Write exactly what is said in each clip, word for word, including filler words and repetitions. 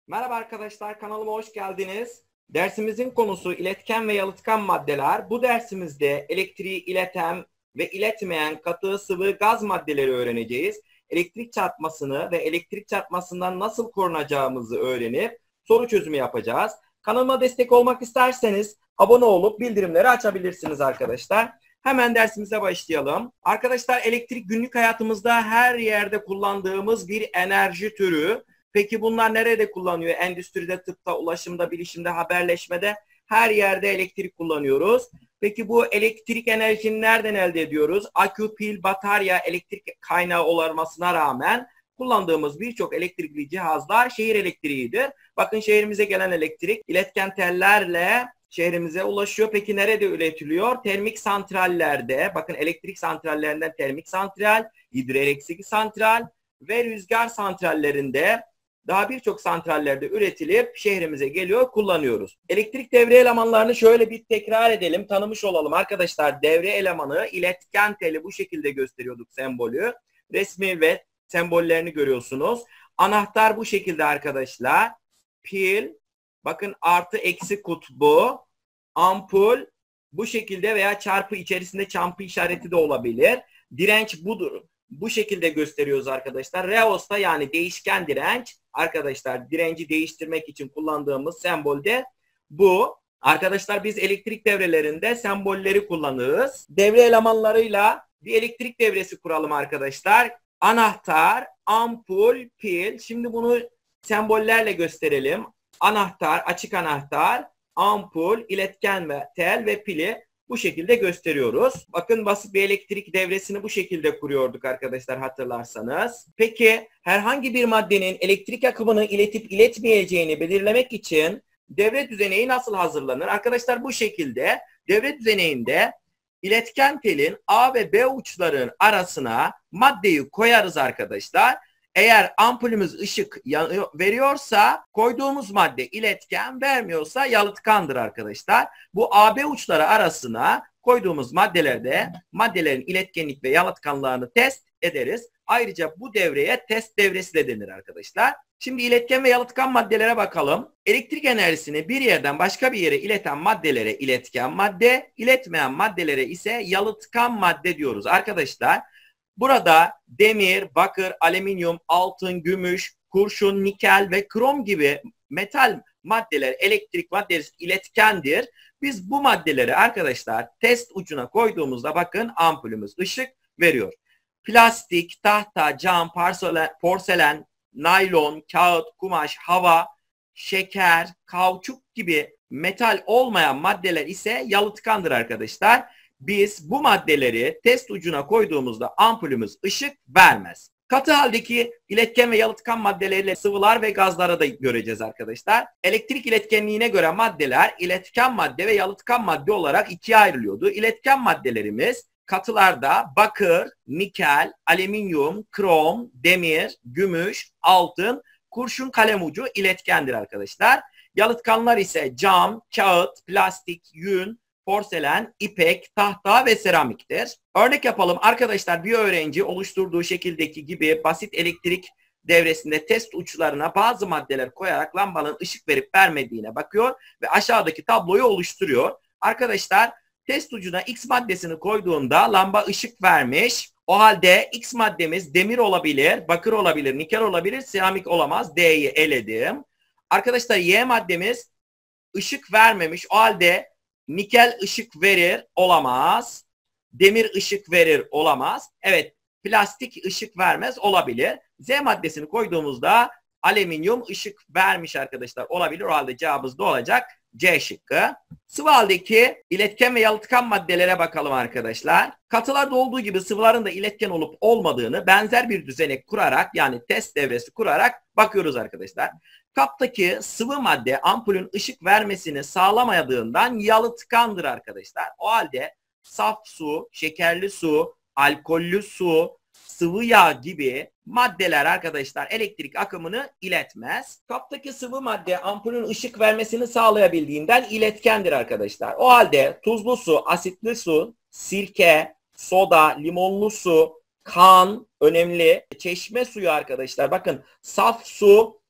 Merhaba arkadaşlar, kanalıma hoş geldiniz. Dersimizin konusu iletken ve yalıtkan maddeler. Bu dersimizde elektriği ileten ve iletmeyen katı, sıvı, gaz maddeleri öğreneceğiz. Elektrik çarpmasını ve elektrik çarpmasından nasıl korunacağımızı öğrenip soru çözümü yapacağız. Kanalıma destek olmak isterseniz abone olup bildirimleri açabilirsiniz arkadaşlar. Hemen dersimize başlayalım. Arkadaşlar, elektrik günlük hayatımızda her yerde kullandığımız bir enerji türü. Peki bunlar nerede kullanıyor? Endüstride, tıpta, ulaşımda, bilişimde, haberleşmede her yerde elektrik kullanıyoruz. Peki bu elektrik enerjisini nereden elde ediyoruz? Akü, pil, batarya, elektrik kaynağı olmasına rağmen kullandığımız birçok elektrikli cihazlar şehir elektriğidir. Bakın, şehrimize gelen elektrik iletken tellerle şehrimize ulaşıyor. Peki nerede üretiliyor? Termik santrallerde. Bakın, elektrik santrallerinden termik santral, hidroelektrik santral ve rüzgar santrallerinde, daha birçok santrallerde üretilip şehrimize geliyor, kullanıyoruz. Elektrik devre elemanlarını şöyle bir tekrar edelim, tanımış olalım arkadaşlar. Devre elemanı iletken teli bu şekilde gösteriyorduk, sembolü. Resmi ve sembollerini görüyorsunuz. Anahtar bu şekilde arkadaşlar. Pil, bakın artı eksi kutbu. Ampul bu şekilde veya çarpı içerisinde çarpı işareti de olabilir. Direnç budur. Bu şekilde gösteriyoruz arkadaşlar. Reosta yani değişken direnç. Arkadaşlar, direnci değiştirmek için kullandığımız sembol de bu. Arkadaşlar, biz elektrik devrelerinde sembolleri kullanırız. Devre elemanlarıyla bir elektrik devresi kuralım arkadaşlar. Anahtar, ampul, pil. Şimdi bunu sembollerle gösterelim. Anahtar, açık anahtar, ampul, iletken ve tel ve pili bu şekilde gösteriyoruz. Bakın, basit bir elektrik devresini bu şekilde kuruyorduk arkadaşlar, hatırlarsanız. Peki herhangi bir maddenin elektrik akımını iletip iletmeyeceğini belirlemek için devre düzeneği nasıl hazırlanır? Arkadaşlar, bu şekilde devre düzeneğinde iletken telin A ve B uçların arasına maddeyi koyarız arkadaşlar. Eğer ampulümüz ışık veriyorsa koyduğumuz madde iletken, vermiyorsa yalıtkandır arkadaşlar. Bu A B uçları arasına koyduğumuz maddelerde maddelerin iletkenlik ve yalıtkanlığını test ederiz. Ayrıca bu devreye test devresi de denir arkadaşlar. Şimdi iletken ve yalıtkan maddelere bakalım. Elektrik enerjisini bir yerden başka bir yere ileten maddelere iletken madde, iletmeyen maddelere ise yalıtkan madde diyoruz arkadaşlar. Burada demir, bakır, alüminyum, altın, gümüş, kurşun, nikel ve krom gibi metal maddeler, elektrik maddesi iletkendir. Biz bu maddeleri arkadaşlar test ucuna koyduğumuzda bakın ampulümüz ışık veriyor. Plastik, tahta, cam, porselen, porselen, naylon, kağıt, kumaş, hava, şeker, kauçuk gibi metal olmayan maddeler ise yalıtkandır arkadaşlar. Biz bu maddeleri test ucuna koyduğumuzda ampulümüz ışık vermez. Katı haldeki iletken ve yalıtkan maddeleriyle sıvılar ve gazlara da göreceğiz arkadaşlar. Elektrik iletkenliğine göre maddeler iletken madde ve yalıtkan madde olarak ikiye ayrılıyordu. İletken maddelerimiz katılarda bakır, nikel, alüminyum, krom, demir, gümüş, altın, kurşun kalem ucu iletkendir arkadaşlar. Yalıtkanlar ise cam, kağıt, plastik, yün, porselen, ipek, tahta ve seramiktir. Örnek yapalım arkadaşlar, bir öğrenci oluşturduğu şekildeki gibi basit elektrik devresinde test uçlarına bazı maddeler koyarak lambanın ışık verip vermediğine bakıyor ve aşağıdaki tabloyu oluşturuyor. Arkadaşlar, test ucuna X maddesini koyduğunda lamba ışık vermiş. O halde X maddemiz demir olabilir, bakır olabilir, nikel olabilir, seramik olamaz. D'yi eledim. Arkadaşlar, Y maddemiz ışık vermemiş. O halde nikel ışık verir, olamaz. Demir ışık verir, olamaz. Evet, plastik ışık vermez, olabilir. Z maddesini koyduğumuzda alüminyum ışık vermiş arkadaşlar, olabilir. O halde cevabımız da olacak C şıkkı. Sıvı haldeki iletken ve yalıtkan maddelere bakalım arkadaşlar. Katılarda olduğu gibi sıvıların da iletken olup olmadığını benzer bir düzenek kurarak, yani test devresi kurarak bakıyoruz arkadaşlar. Kaptaki sıvı madde ampulün ışık vermesini sağlamadığından yalıtkandır arkadaşlar. O halde saf su, şekerli su, alkollü su, sıvı yağ gibi maddeler arkadaşlar elektrik akımını iletmez. Kaptaki sıvı madde ampulün ışık vermesini sağlayabildiğinden iletkendir arkadaşlar. O halde tuzlu su, asitli su, sirke, soda, limonlu su, kan önemli. Çeşme suyu arkadaşlar. Bakın, saf su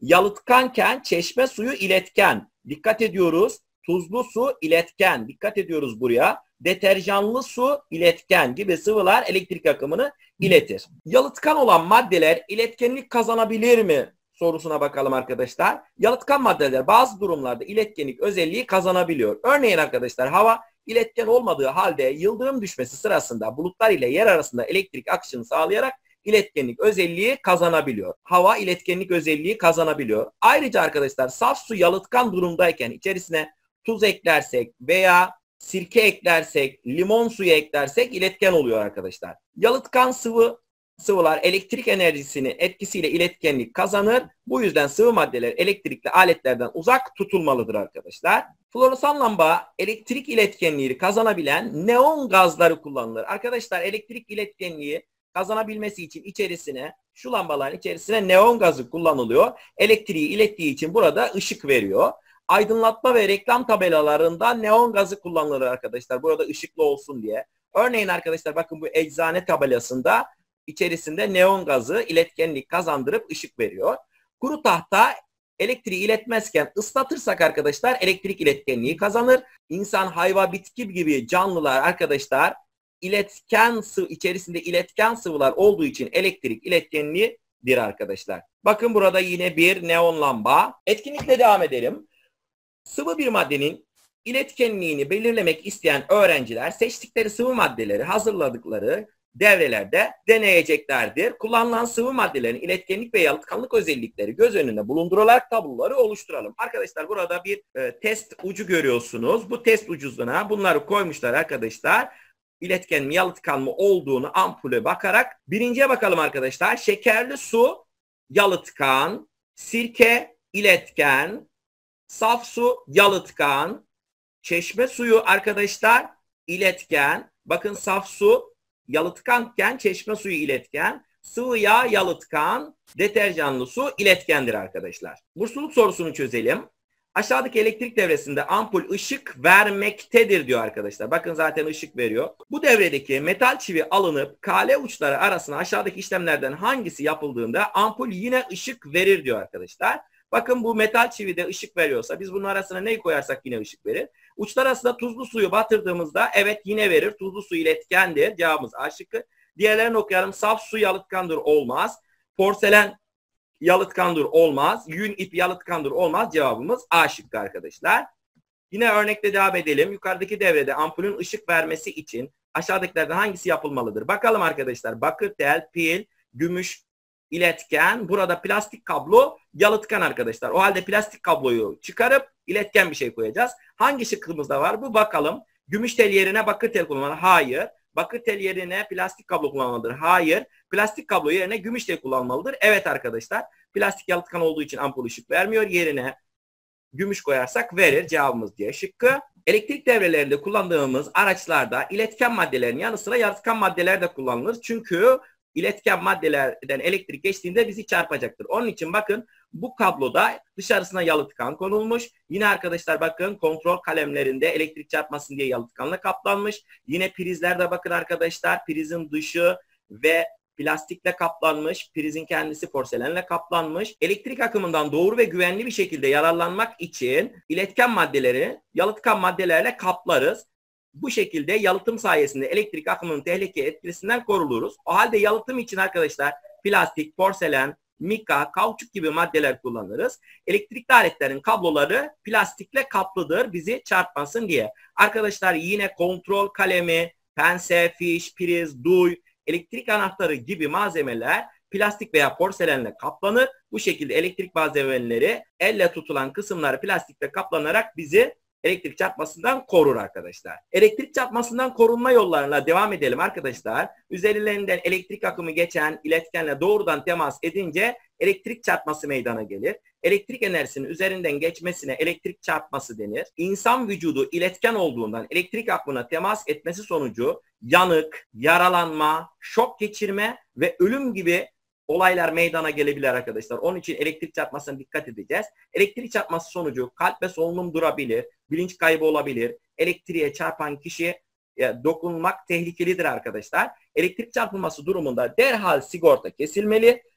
yalıtkanken çeşme suyu iletken. Dikkat ediyoruz. Tuzlu su iletken. Dikkat ediyoruz buraya. Deterjanlı su iletken gibi sıvılar elektrik akımını iletir. Yalıtkan olan maddeler iletkenlik kazanabilir mi sorusuna bakalım arkadaşlar. Yalıtkan maddeler bazı durumlarda iletkenlik özelliği kazanabiliyor. Örneğin arkadaşlar hava iletken olmadığı halde yıldırım düşmesi sırasında bulutlar ile yer arasında elektrik akışını sağlayarak iletkenlik özelliği kazanabiliyor. Hava iletkenlik özelliği kazanabiliyor. Ayrıca arkadaşlar saf su yalıtkan durumdayken içerisine tuz eklersek veya sirke eklersek, limon suyu eklersek iletken oluyor arkadaşlar. Yalıtkan sıvı sıvılar elektrik enerjisinin etkisiyle iletkenlik kazanır. Bu yüzden sıvı maddeler elektrikli aletlerden uzak tutulmalıdır arkadaşlar. Floresan lamba elektrik iletkenliği kazanabilen neon gazları kullanılır. Arkadaşlar elektrik iletkenliği kazanabilmesi için içerisine şu lambaların içerisine neon gazı kullanılıyor. Elektriği ilettiği için burada ışık veriyor. Aydınlatma ve reklam tabelalarında neon gazı kullanılır arkadaşlar. Burada ışıklı olsun diye. Örneğin arkadaşlar bakın bu eczane tabelasında içerisinde neon gazı iletkenlik kazandırıp ışık veriyor. Kuru tahta elektriği iletmezken ıslatırsak arkadaşlar elektrik iletkenliği kazanır. İnsan, hayvan, bitki gibi canlılar arkadaşlar iletken sıvı içerisinde iletken sıvılar olduğu için elektrik iletkenliğidir arkadaşlar. Bakın burada yine bir neon lamba. Etkinlikle devam edelim. Sıvı bir maddenin iletkenliğini belirlemek isteyen öğrenciler seçtikleri sıvı maddeleri hazırladıkları devrelerde deneyeceklerdir. Kullanılan sıvı maddelerin iletkenlik ve yalıtkanlık özellikleri göz önünde bulundurularak tabloları oluşturalım. Arkadaşlar burada bir e, test ucu görüyorsunuz. Bu test ucuna bunları koymuşlar arkadaşlar. İletken mi yalıtkan mı olduğunu ampule bakarak. Birinciye bakalım arkadaşlar. Şekerli su yalıtkan, sirke iletken, saf su yalıtkan, çeşme suyu arkadaşlar iletken. Bakın saf su yalıtkanken çeşme suyu iletken, sıvı yağ yalıtkan, deterjanlı su iletkendir arkadaşlar. Bursluluk sorusunu çözelim. Aşağıdaki elektrik devresinde ampul ışık vermektedir diyor arkadaşlar. Bakın zaten ışık veriyor. Bu devredeki metal çivi alınıp kale uçları arasına aşağıdaki işlemlerden hangisi yapıldığında ampul yine ışık verir diyor arkadaşlar. Bakın bu metal çivi de ışık veriyorsa biz bunun arasına neyi koyarsak yine ışık verir. Uçlar arasında tuzlu suyu batırdığımızda evet yine verir. Tuzlu su iletkendir. Cevabımız A şıkkı. Diğerlerini okuyalım. Saf su yalıtkandır olmaz. Porselen yalıtkandır olmaz. Yün ip yalıtkandır olmaz. Cevabımız A şıkkı arkadaşlar. Yine örnekle devam edelim. Yukarıdaki devrede ampulün ışık vermesi için aşağıdakilerden hangisi yapılmalıdır? Bakalım arkadaşlar. Bakır tel, pil, gümüş iletken. Burada plastik kablo yalıtkan arkadaşlar. O halde plastik kabloyu çıkarıp iletken bir şey koyacağız. Hangi şıkkımızda var? Bu bakalım. Gümüş tel yerine bakır tel kullanılır. Hayır. Bakır tel yerine plastik kablo kullanılmalıdır. Hayır. Plastik kablo yerine gümüş tel kullanılmalıdır. Evet arkadaşlar. Plastik yalıtkan olduğu için ampul ışık vermiyor. Yerine gümüş koyarsak verir. Cevabımız diye şıkkı. Elektrik devrelerinde kullandığımız araçlarda iletken maddelerin yanı sıra yalıtkan maddeler de kullanılır. Çünkü iletken maddelerden elektrik geçtiğinde bizi çarpacaktır. Onun için bakın bu kabloda dışarısına yalıtkan konulmuş. Yine arkadaşlar bakın kontrol kalemlerinde elektrik çarpmasın diye yalıtkanla kaplanmış. Yine prizlerde bakın arkadaşlar prizin dışı ve plastikle kaplanmış. Prizin kendisi porselenle kaplanmış. Elektrik akımından doğru ve güvenli bir şekilde yararlanmak için iletken maddeleri yalıtkan maddelerle kaplarız. Bu şekilde yalıtım sayesinde elektrik akımının tehlike etkisinden korunuruz. O halde yalıtım için arkadaşlar plastik, porselen, mika, kauçuk gibi maddeler kullanırız. Elektrikli aletlerin kabloları plastikle kaplıdır bizi çarpmasın diye. Arkadaşlar yine kontrol kalemi, pense, fiş, priz, duy, elektrik anahtarı gibi malzemeler plastik veya porselenle kaplanır. Bu şekilde elektrik malzemeleri elle tutulan kısımları plastikle kaplanarak bizi elektrik çarpmasından korur arkadaşlar. Elektrik çarpmasından korunma yollarına devam edelim arkadaşlar. Üzerlerinden elektrik akımı geçen iletkenle doğrudan temas edince elektrik çarpması meydana gelir. Elektrik enerjisinin üzerinden geçmesine elektrik çarpması denir. İnsan vücudu iletken olduğundan elektrik akımına temas etmesi sonucu yanık, yaralanma, şok geçirme ve ölüm gibi olaylar meydana gelebilir arkadaşlar. Onun için elektrik çarpmasına dikkat edeceğiz. Elektrik çarpması sonucu kalp ve solunum durabilir, bilinç kaybı olabilir. Elektriğe çarpan kişiye dokunmak tehlikelidir arkadaşlar. Elektrik çarpılması durumunda derhal sigorta kesilmeli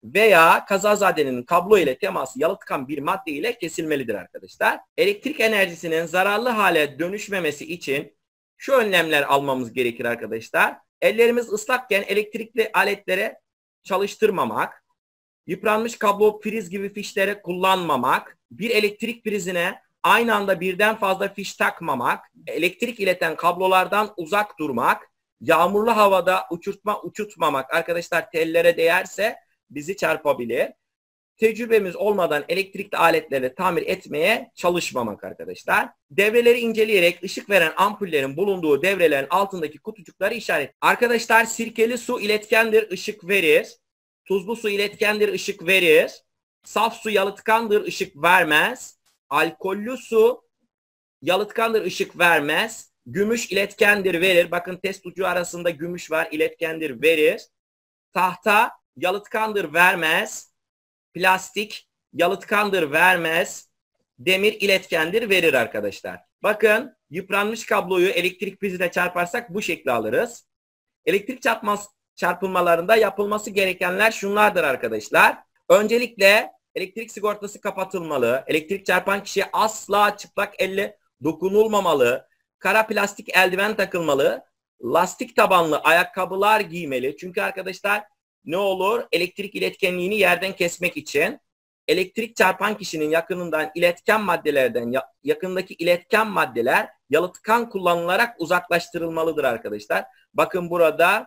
veya kazazadenin kablo ile teması yalıtkan bir madde ile kesilmelidir arkadaşlar. Elektrik enerjisinin zararlı hale dönüşmemesi için şu önlemler almamız gerekir arkadaşlar. Ellerimiz ıslakken elektrikli aletlere çalıştırmamak, yıpranmış kablo, priz gibi fişlere kullanmamak, bir elektrik prizine aynı anda birden fazla fiş takmamak, elektrik ileten kablolardan uzak durmak, yağmurlu havada uçurtma uçurtmamak, arkadaşlar tellere değerse bizi çarpabilir. Tecrübemiz olmadan elektrikli aletleri tamir etmeye çalışmamak arkadaşlar. Devreleri inceleyerek ışık veren ampullerin bulunduğu devrelerin altındaki kutucukları işaret. Arkadaşlar sirkeli su iletkendir, ışık verir. Tuzlu su iletkendir, ışık verir. Saf su yalıtkandır, ışık vermez. Alkollü su yalıtkandır, ışık vermez. Gümüş iletkendir, verir. Bakın test ucu arasında gümüş var, iletkendir, verir. Tahta yalıtkandır, vermez. Plastik yalıtkandır, vermez. Demir iletkendir, verir arkadaşlar. Bakın yıpranmış kabloyu elektrik prizine çarparsak bu şekli alırız. Elektrik çarpmaz, çarpılmalarında yapılması gerekenler şunlardır arkadaşlar. Öncelikle elektrik sigortası kapatılmalı. Elektrik çarpan kişiye asla çıplak elle dokunulmamalı. Kara plastik eldiven takılmalı. Lastik tabanlı ayakkabılar giymeli. Çünkü arkadaşlar ne olur? Elektrik iletkenliğini yerden kesmek için elektrik çarpan kişinin yakınından iletken maddelerden, yakındaki iletken maddeler yalıtkan kullanılarak uzaklaştırılmalıdır arkadaşlar. Bakın burada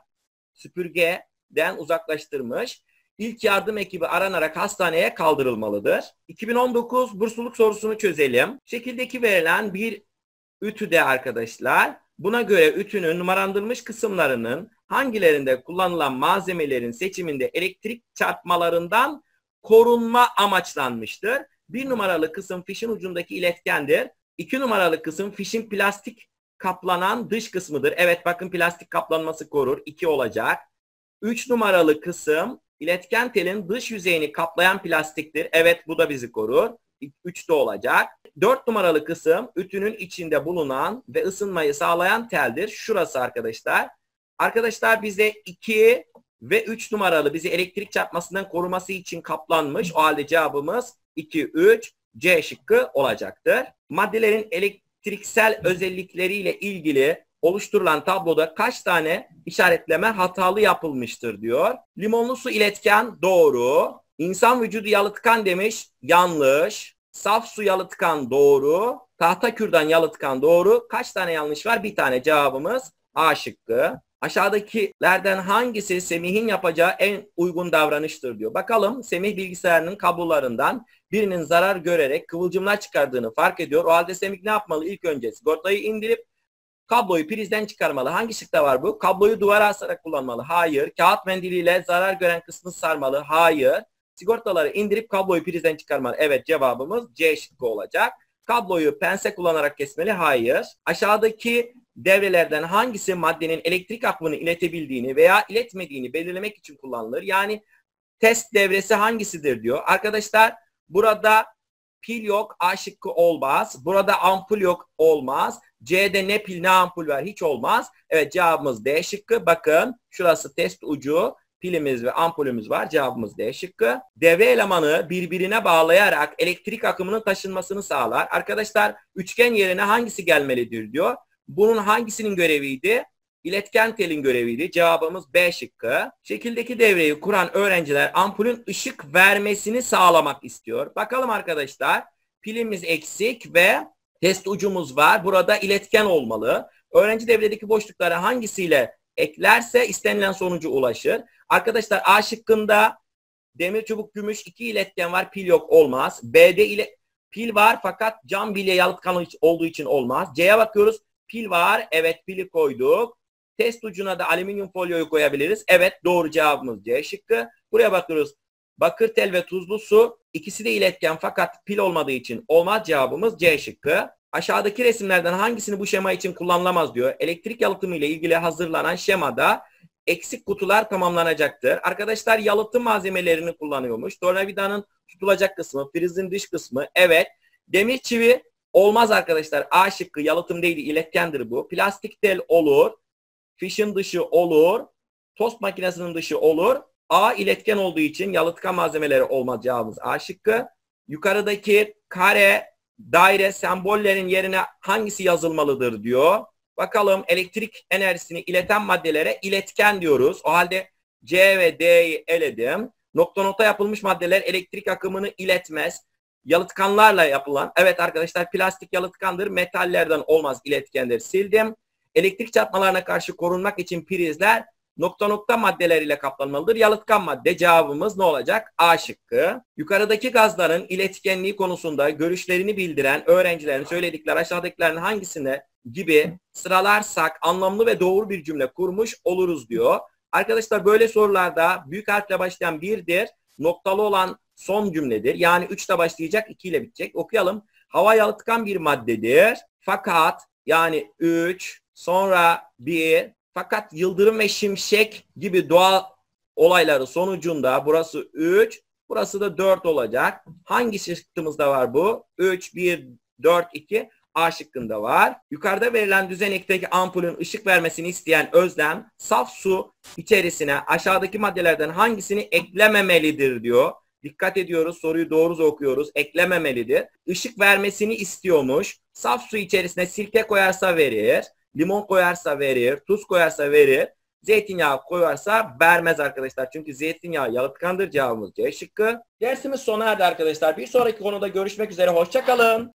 süpürgeden uzaklaştırmış. İlk yardım ekibi aranarak hastaneye kaldırılmalıdır. iki bin on dokuz bursluluk sorusunu çözelim. Şekildeki verilen bir ütüde arkadaşlar, buna göre ütünün numaralandırılmış kısımlarının hangilerinde kullanılan malzemelerin seçiminde elektrik çarpmalarından korunma amaçlanmıştır? Bir numaralı kısım fişin ucundaki iletkendir. İki numaralı kısım fişin plastik kaplanan dış kısmıdır. Evet bakın plastik kaplanması korur. iki olacak. Üç numaralı kısım iletken telin dış yüzeyini kaplayan plastiktir. Evet bu da bizi korur. üç de olacak. dört numaralı kısım ütünün içinde bulunan ve ısınmayı sağlayan teldir. Şurası arkadaşlar. Arkadaşlar bize iki ve üç numaralı bizi elektrik çarpmasından koruması için kaplanmış. O halde cevabımız iki, üç, C şıkkı olacaktır. Maddelerin elektriksel özellikleriyle ilgili oluşturulan tabloda kaç tane işaretleme hatalı yapılmıştır diyor. Limonlu su iletken doğru. İnsan vücudu yalıtkan demiş, yanlış. Saf su yalıtkan doğru. Tahta kürdan yalıtkan doğru. Kaç tane yanlış var? Bir tane, cevabımız A şıkkı. Aşağıdakilerden hangisi Semih'in yapacağı en uygun davranıştır diyor. Bakalım Semih bilgisayarının kablolarından birinin zarar görerek kıvılcımlar çıkardığını fark ediyor. O halde Semih ne yapmalı? İlk önce sigortayı indirip kabloyu prizden çıkarmalı. Hangi şıkta var bu? Kabloyu duvara asarak kullanmalı. Hayır. Kağıt mendiliyle zarar gören kısmı sarmalı. Hayır. Sigortaları indirip kabloyu prizden çıkarmalı. Evet, cevabımız C şıkkı olacak. Kabloyu pense kullanarak kesmeli. Hayır. Aşağıdaki devrelerden hangisi maddenin elektrik akımını iletebildiğini veya iletmediğini belirlemek için kullanılır? Yani test devresi hangisidir diyor. Arkadaşlar burada pil yok, A şıkkı olmaz. Burada ampul yok, olmaz. C'de ne pil ne ampul var, hiç olmaz. Evet, cevabımız D şıkkı. Bakın şurası test ucu. Pilimiz ve ampulümüz var. Cevabımız D şıkkı. Devre elemanı birbirine bağlayarak elektrik akımının taşınmasını sağlar. Arkadaşlar üçgen yerine hangisi gelmelidir diyor. Bunun hangisinin göreviydi? İletken telin göreviydi. Cevabımız B şıkkı. Şekildeki devreyi kuran öğrenciler ampulün ışık vermesini sağlamak istiyor. Bakalım arkadaşlar. Pilimiz eksik ve test ucumuz var. Burada iletken olmalı. Öğrenci devredeki boşlukları hangisiyle eklerse istenilen sonucu ulaşır. Arkadaşlar A şıkkında demir, çubuk, gümüş iki iletken var. Pil yok, olmaz. B'de ile pil var fakat cam bilye yalıtkan olduğu için olmaz. C'ye bakıyoruz. Pil var. Evet, pili koyduk. Test ucuna da alüminyum folyoyu koyabiliriz. Evet, doğru, cevabımız C şıkkı. Buraya bakıyoruz. Bakır tel ve tuzlu su. İkisi de iletken fakat pil olmadığı için olmaz. Cevabımız C şıkkı. Aşağıdaki resimlerden hangisini bu şema için kullanılamaz diyor. Elektrik yalıtımı ile ilgili hazırlanan şemada eksik kutular tamamlanacaktır. Arkadaşlar yalıtım malzemelerini kullanıyormuş. Tornavidanın tutulacak kısmı, prizin dış kısmı. Evet. Demir çivi olmaz arkadaşlar. A şıkkı, yalıtım değil, iletkendir bu. Plastik tel olur. Fişin dışı olur. Tost makinesinin dışı olur. A iletken olduğu için yalıtkan malzemeleri olmaz, cevabımız A şıkkı. Yukarıdaki kare, daire sembollerin yerine hangisi yazılmalıdır diyor. Bakalım, elektrik enerjisini ileten maddelere iletken diyoruz. O halde C ve D'yi eledim. Nokta nokta yapılmış maddeler elektrik akımını iletmez. Yalıtkanlarla yapılan, evet arkadaşlar, plastik yalıtkandır, metallerden olmaz, iletkendir, sildim. Elektrik çarpmalarına karşı korunmak için prizler nokta nokta maddeleriyle kaplanmalıdır. Yalıtkan madde, cevabımız ne olacak? A şıkkı. Yukarıdaki gazların iletkenliği konusunda görüşlerini bildiren öğrencilerin söyledikleri aşağıdakilerin hangisine gibi sıralarsak anlamlı ve doğru bir cümle kurmuş oluruz diyor. Arkadaşlar, böyle sorularda büyük harfle başlayan birdir, noktalı olan son cümledir. Yani üçle başlayacak, iki ile bitecek. Okuyalım. Hava yalıtkan bir maddedir. Fakat, yani üç, sonra bir, fakat yıldırım ve şimşek gibi doğal olayları sonucunda burası üç, burası da dört olacak. Hangi şıkkımızda var bu? üç, bir, dört, iki. A şıkkında var. Yukarıda verilen düzenekteki ampulün ışık vermesini isteyen Özlem, saf su içerisine aşağıdaki maddelerden hangisini eklememelidir diyor. Dikkat ediyoruz, soruyu doğru okuyoruz. Eklememelidir. Işık vermesini istiyormuş. Saf su içerisine sirke koyarsa verir. Limon koyarsa verir. Tuz koyarsa verir. Zeytinyağı koyarsa vermez arkadaşlar. Çünkü zeytinyağı yalıtkandır, cevabımız C şıkkı. Dersimiz sona erdi arkadaşlar. Bir sonraki konuda görüşmek üzere. Hoşça kalın.